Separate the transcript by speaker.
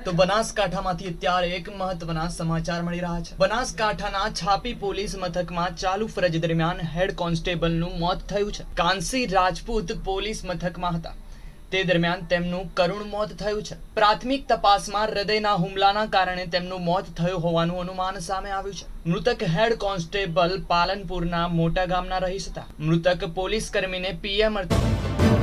Speaker 1: તો બનાસકાંઠામાંથી અત્યારે એક મહત્વના સમાચાર મળી રહ્યા છે। બનાસકાંઠાના છાપી પોલીસ મથકમાં ચાલુ ફરજ દરમિયાન હેડ કોન્સ્ટેબલનું મોત થયું છે। કાંસી રાજપૂત પોલીસ મથકમાં હતા તે દરમિયાન તેમનું કરુણ મોત થયું છે। પ્રાથમિક તપાસમાં હૃદયના હુમલાના કારણે તેમનું મોત થયું હોવાનું અનુમાન સામે આવ્યું છે। મૃતક હેડ કોન્સ્ટેબલ પાલનપુરના મોટા ગામના રહીશ હતા। મૃતક પોલીસ કર્મીને પીએમ